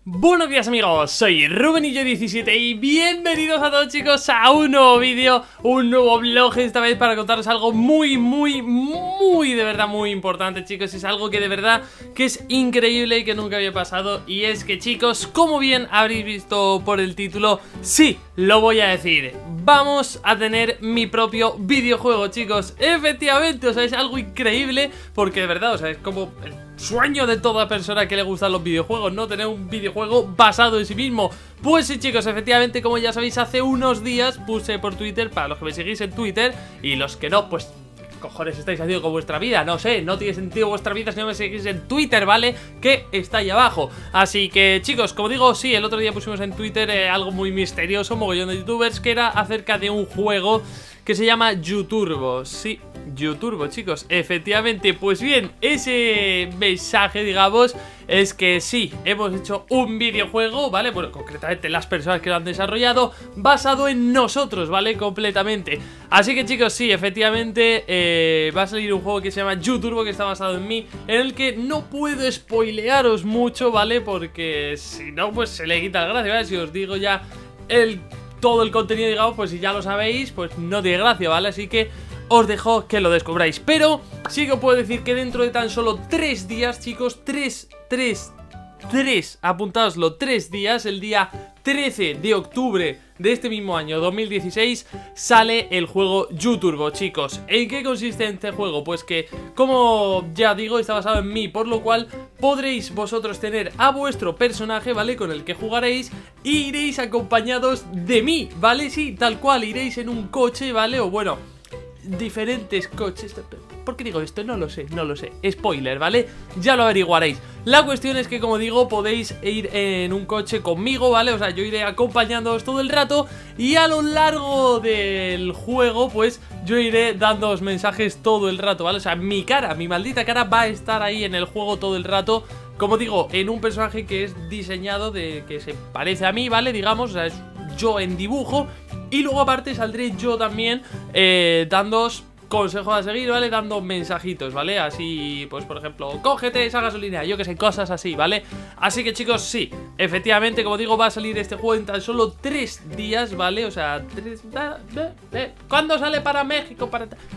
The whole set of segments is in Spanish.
Buenos días amigos, soy Rubenillo17 y bienvenidos a todos chicos a un nuevo vídeo, un nuevo vlog, esta vez para contaros algo muy de verdad muy importante chicos. Es algo que de verdad que es increíble y que nunca había pasado. Y es que chicos, como bien habréis visto por el título, sí, lo voy a decir, vamos a tener mi propio videojuego chicos. Efectivamente, o sea, es algo increíble porque de verdad, o sea, es como el sueño de toda persona que le gustan los videojuegos, ¿no? Tener un videojuego basado en sí mismo. Pues sí chicos, efectivamente, como ya sabéis, hace unos días puse por Twitter, para los que me seguís en Twitter, y los que no, pues ¿qué cojones estáis haciendo con vuestra vida? No sé, no tiene sentido vuestra vida si no me seguís en Twitter, ¿vale? Que está ahí abajo. Así que chicos, como digo, sí, el otro día pusimos en Twitter algo muy misterioso, mogollón de youtubers, que era acerca de un juego que se llama YouTurbo. Sí, YouTurbo chicos, efectivamente. Pues bien, ese mensaje, digamos, es que sí, hemos hecho un videojuego, ¿vale? Bueno, concretamente las personas que lo han desarrollado, basado en nosotros, ¿vale? Completamente. Así que chicos, sí, efectivamente va a salir un juego que se llama YouTurbo, que está basado en mí, en el que no puedo spoilearos mucho, ¿vale? Porque si no, pues se le quita la gracia, ¿vale? Si os digo ya todo el contenido, digamos, pues si ya lo sabéis, pues no tiene gracia, ¿vale? Así que os dejo que lo descubráis. Pero sí que os puedo decir que dentro de tan solo 3 días, chicos, 3, apuntaoslo, 3 días, el día 13 de octubre de este mismo año 2016 sale el juego YouTurbo, chicos. ¿En qué consiste este juego? Pues que, como ya digo, está basado en mí, por lo cual podréis vosotros tener a vuestro personaje, ¿vale? Con el que jugaréis e iréis acompañados de mí, ¿vale? Sí, tal cual, iréis en un coche, ¿vale? O bueno, diferentes coches. ¿Por qué digo esto? No lo sé, no lo sé. Spoiler, ¿vale? Ya lo averiguaréis. La cuestión es que, como digo, podéis ir en un coche conmigo, ¿vale? O sea, yo iré acompañándoos todo el rato y a lo largo del juego, pues, yo iré dándoos mensajes todo el rato, ¿vale? O sea, mi cara, mi maldita cara va a estar ahí en el juego todo el rato. Como digo, en un personaje que es diseñado que se parece a mí, ¿vale? Digamos, o sea, es yo en dibujo. Y luego aparte saldré yo también dándoos consejos a seguir, ¿vale? Dando mensajitos, ¿vale? Así, pues por ejemplo, cógete esa gasolina, yo que sé, cosas así, ¿vale? Así que chicos, sí, efectivamente, como digo, va a salir este juego en tan solo 3 días, ¿vale? O sea, 3... ¿Cuándo sale para México?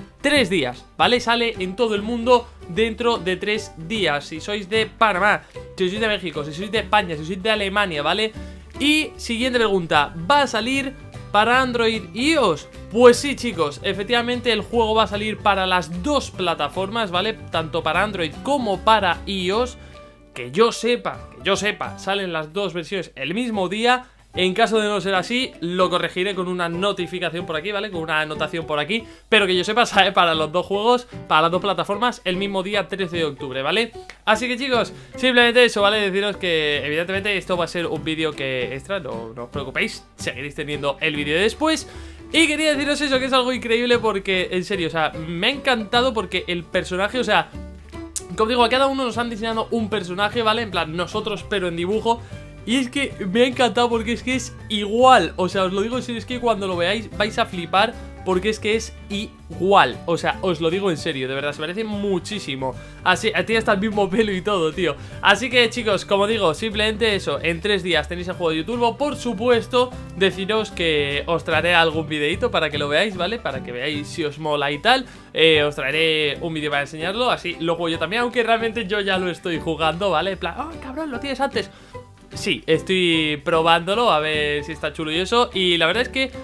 3 días, ¿vale? Sale en todo el mundo dentro de 3 días. Si sois de Panamá, si sois de México, si sois de España, si sois de Alemania, ¿vale? Y siguiente pregunta, ¿va a salir para Android y iOS? Pues sí chicos, efectivamente el juego va a salir para las dos plataformas, ¿vale? Tanto para Android como para iOS. Que yo sepa, salen las dos versiones el mismo día. En caso de no ser así, lo corregiré con una notificación por aquí, ¿vale? Con una anotación por aquí. Pero que yo sepa, sale para los dos juegos, para las dos plataformas, el mismo día 13 de octubre, ¿vale? Así que chicos, simplemente eso, ¿vale? Deciros que evidentemente esto va a ser un vídeo que extra, no os preocupéis, seguiréis teniendo el vídeo después. Y quería deciros eso, que es algo increíble porque, en serio, o sea, me ha encantado porque el personaje, o sea, como digo, a cada uno nos han diseñado un personaje, ¿vale? En plan, nosotros, pero en dibujo. Y es que me ha encantado porque es que es igual. O sea, os lo digo en serio, es que cuando lo veáis vais a flipar porque es que es igual. O sea, os lo digo en serio, de verdad, se parece muchísimo. Así, tiene hasta el mismo pelo y todo, tío. Así que chicos, como digo, simplemente eso, en 3 días tenéis el juego de YouTurbo. Por supuesto, deciros que os traeré algún videito para que lo veáis, ¿vale? Para que veáis si os mola y tal. Os traeré un vídeo para enseñarlo, así lo juego yo también, aunque realmente yo ya lo estoy jugando, ¿vale? En plan, oh, cabrón, lo tienes antes. Sí, estoy probándolo a ver si está chulo y eso. Y la verdad es que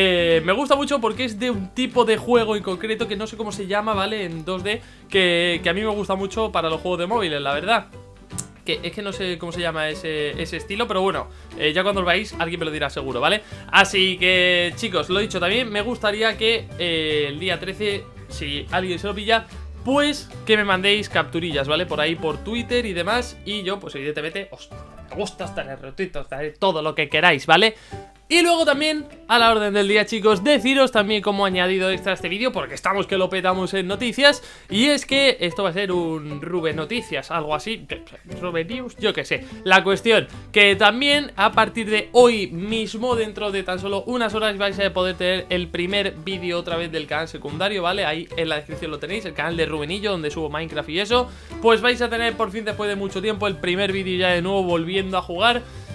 me gusta mucho porque es de un tipo de juego en concreto que no sé cómo se llama, ¿vale? En 2D, que a mí me gusta mucho para los juegos de móviles, la verdad. Que es que no sé cómo se llama ese estilo, pero bueno, ya cuando lo veáis alguien me lo dirá seguro, ¿vale? Así que chicos, lo dicho, también me gustaría que el día 13, si alguien se lo pilla, pues que me mandéis capturillas, ¿vale? Por ahí, por Twitter y demás. Y yo, pues evidentemente, os gusta estar en retweets, todo lo que queráis, ¿vale? Y luego también, a la orden del día, chicos, deciros también como añadido extra a este vídeo, porque estamos que lo petamos en noticias, y es que esto va a ser un Ruben Noticias, algo así, Ruben News, yo qué sé. La cuestión, que también a partir de hoy mismo, dentro de tan solo unas horas, vais a poder tener el primer vídeo otra vez del canal secundario, ¿vale? Ahí en la descripción lo tenéis, el canal de Rubenillo, donde subo Minecraft y eso. Pues vais a tener por fin, después de mucho tiempo, el primer vídeo ya de nuevo volviendo a jugar.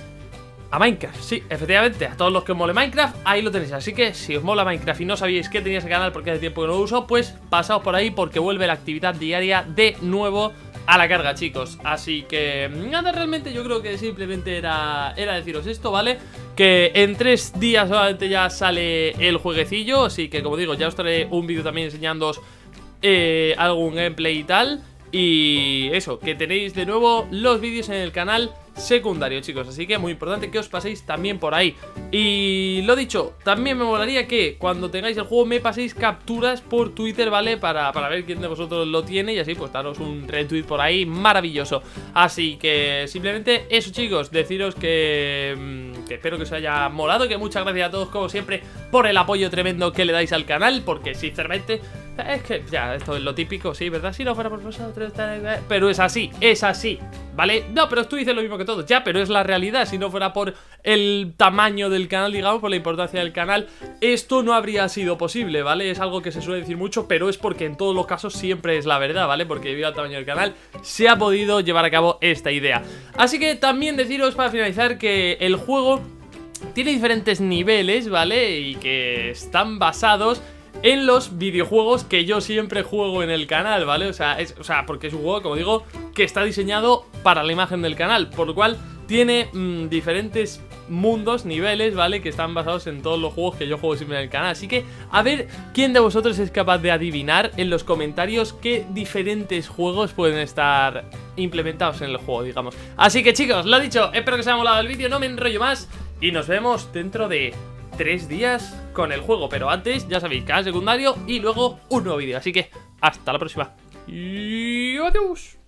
a Minecraft. Sí, efectivamente, a todos los que os mole Minecraft, ahí lo tenéis. Así que si os mola Minecraft y no sabíais que teníais el canal porque hace tiempo que no lo uso, pues pasaos por ahí porque vuelve la actividad diaria de nuevo a la carga, chicos. Así que nada, realmente yo creo que simplemente era deciros esto, ¿vale? Que en 3 días solamente ya sale el jueguecillo. Así que como digo, ya os traeré un vídeo también enseñándoos algún gameplay y tal. Y eso, que tenéis de nuevo los vídeos en el canal secundario, chicos. Así que muy importante que os paséis también por ahí. Y lo dicho, también me molaría que cuando tengáis el juego me paséis capturas por Twitter, ¿vale? Para ver quién de vosotros lo tiene y así pues daros un retweet por ahí maravilloso. Así que simplemente eso, chicos, deciros que espero que os haya molado, que muchas gracias a todos como siempre por el apoyo tremendo que le dais al canal, porque sinceramente es que ya, esto es lo típico, sí, ¿verdad? Si no fuera por vosotros, pero es así, ¿vale? No, pero tú dices lo mismo que todos, ya, pero es la realidad. Si no fuera por el tamaño del canal, digamos, por la importancia del canal, esto no habría sido posible, ¿vale? Es algo que se suele decir mucho, pero es porque en todos los casos siempre es la verdad, ¿vale? Porque debido al tamaño del canal se ha podido llevar a cabo esta idea. Así que también deciros para finalizar que el juego tiene diferentes niveles, ¿vale? Y que están basados en los videojuegos que yo siempre juego en el canal, ¿vale? O sea, porque es un juego, como digo, que está diseñado para la imagen del canal, por lo cual tiene diferentes mundos, niveles, ¿vale? Que están basados en todos los juegos que yo juego siempre en el canal. Así que a ver quién de vosotros es capaz de adivinar en los comentarios qué diferentes juegos pueden estar implementados en el juego, digamos. Así que chicos, lo dicho, espero que os haya molado el vídeo, no me enrollo más y nos vemos dentro de 3 días con el juego, pero antes, ya sabéis, canal secundario y luego un nuevo vídeo. Así que hasta la próxima y adiós.